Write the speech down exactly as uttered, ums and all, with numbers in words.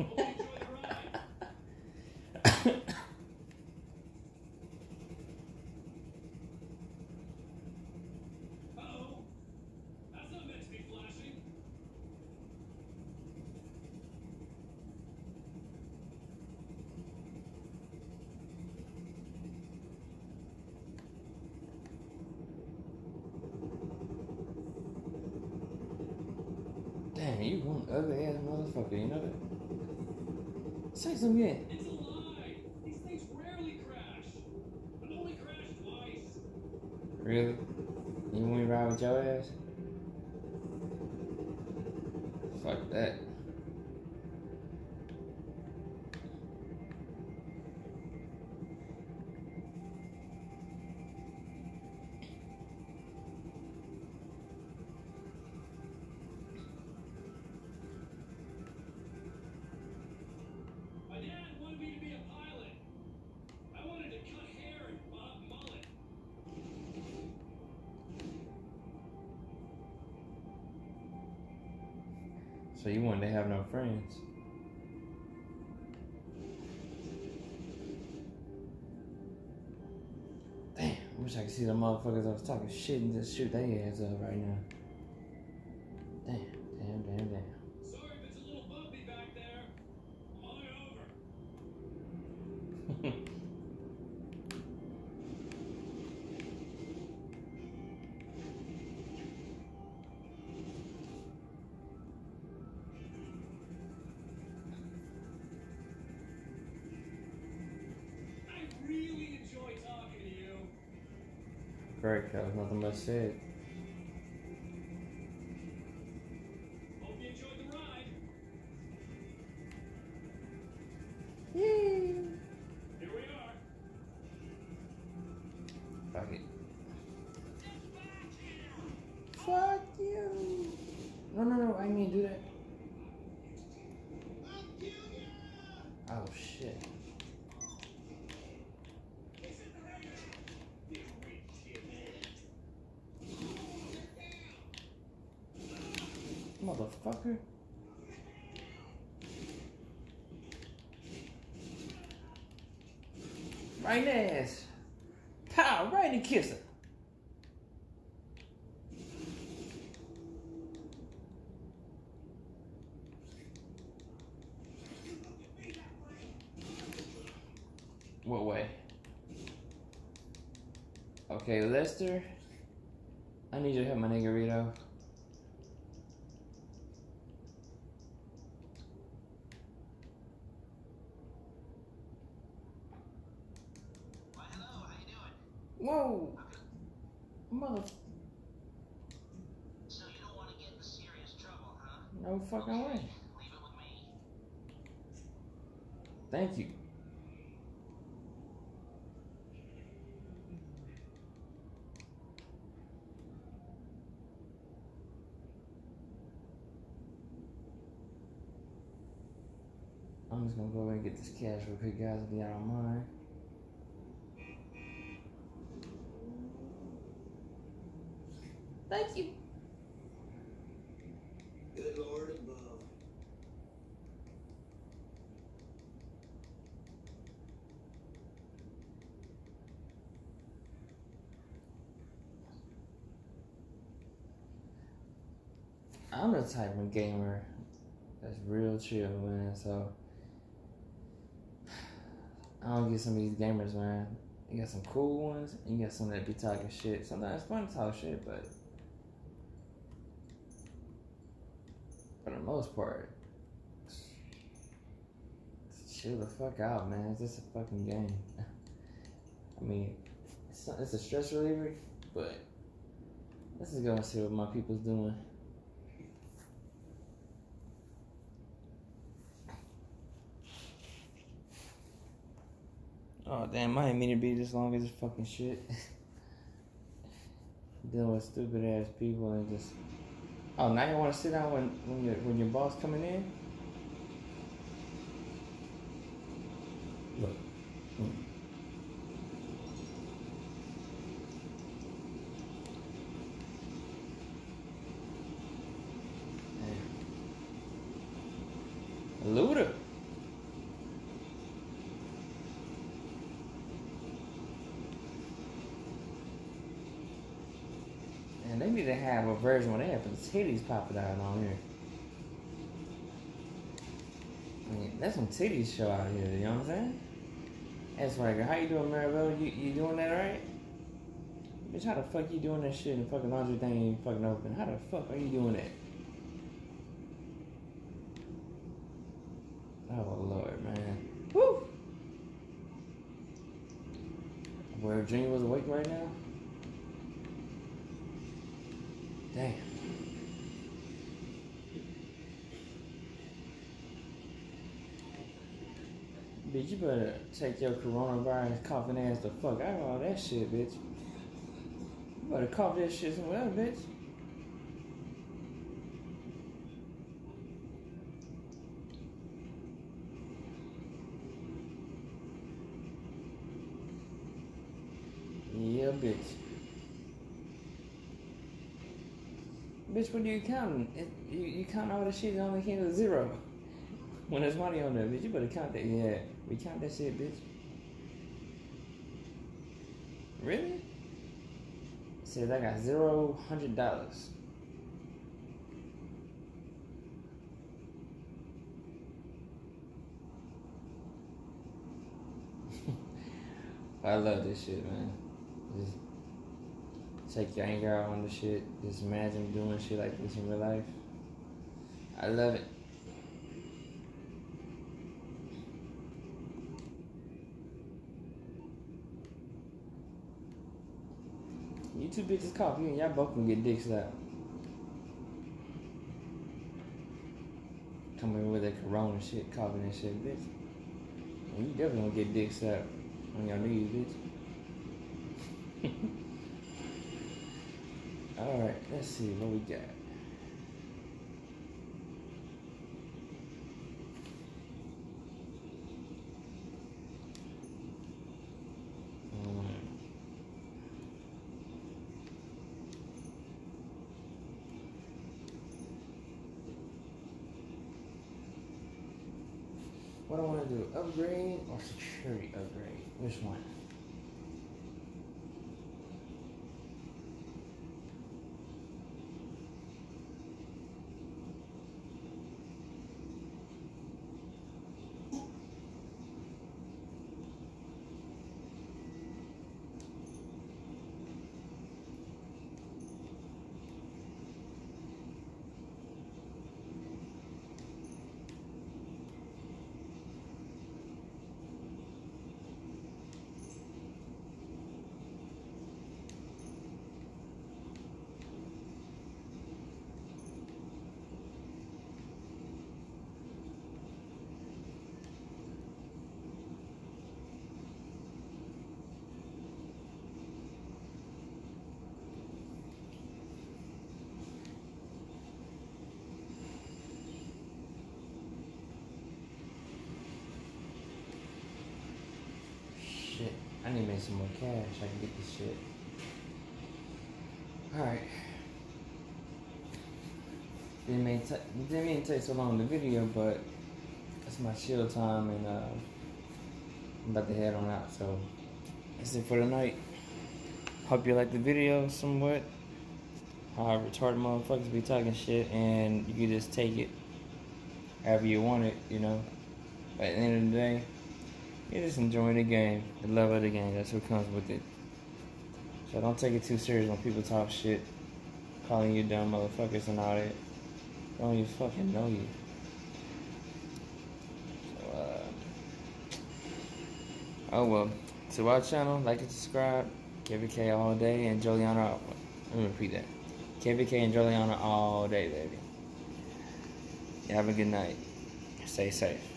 Damn, you one ugly ass motherfucker, you know that? Say something again. It's a lie! These things rarely crash. I've only crashed twice. Really? You want me to ride with your ass? Fuck that. My dad wanted me to be a pilot. I wanted to cut hair and bob mullet. So you wanted to have no friends? Damn, I wish I could see the motherfuckers that was talking shit and just shoot their ass up right now. Damn, damn, damn, damn. Sorry if it's a little bumpy back there. I'm all over. I really enjoy talking to you. Great, cuz nothing much said. Hope you enjoyed the ride. Yay! Here we are. Fuck it. Fuck you! No, no, no, I didn't mean to do that. Oh shit. Motherfucker. Right in the ass. Pow, right in the kisser. What way? Okay, Lester. I need you to help my nigga Rito. Well, hello, how you doing? Whoa! Mother... So you don't want to get in serious trouble, huh? No fucking way. Leave it with me. Thank you. I'm just gonna go ahead and get this cash real quick, guys, if y'all don't mind. Thank you. Good Lord above. I'm the type of gamer that's real chill, man, so I don't get some of these gamers, man. You got some cool ones, and you got some that be talking shit. Sometimes it's fun to talk shit, but for the most part, chill the fuck out, man. It's just a fucking game. I mean, it's, not, it's a stress reliever, but let's just go and see what my people's doing. Oh damn, I didn't mean to be this long as this fucking shit. Dealing with stupid ass people and just. Oh, now you want to sit down when when your when your boss coming in? Look. Mm. Damn. Luda. need to have a version where they have the titties popping out on here. I mean, that's some titties show out here, you know what I'm saying? That's right, girl. How you doing, Maribel? You, you doing that right? Bitch, how the fuck you doing that shit and the fucking laundry thing ain't fucking open? How the fuck are you doing that? Oh, Lord, man. Woo! Where Virginia was awake right now? Damn. Bitch, you better take your coronavirus coughing ass the fuck out of all that shit, bitch. You better cough that shit somewhere else, bitch. Yeah, bitch. Bitch, what are you counting? It, you, you count all the shit, you only count to zero. When there's money on there, bitch, you better count that. Yeah, we count that shit, bitch. Really? It says I got zero hundred dollars. I love this shit, man. Just take your anger out on the shit. Just imagine doing shit like this in real life. I love it. You two bitches cough, you and y'all both gonna get dick slapped. Coming with that corona shit, coughing and shit, bitch. And you definitely gonna get dick slapped on your knees, bitch. Alright, let's see what we got. What do I want to do? Upgrade or security upgrade? Which one? I need to make some more cash. I can get this shit. Alright. Didn't mean, t didn't mean to take so long in the video, but it's my chill time and uh, I'm about to head on out. So that's it for tonight. Hope you liked the video somewhat. How retarded motherfuckers be talking shit and you can just take it however you want it, you know. But at the end of the day, you're just enjoying the game, the love of the game. That's what comes with it. So don't take it too serious when people talk shit, calling you dumb motherfuckers and all that. They don't even fucking know you. So, uh, oh well. To our channel, like and subscribe. K V K all day and Joliana. Let me repeat that. K V K and Joliana all day, baby. You have a good night. Stay safe.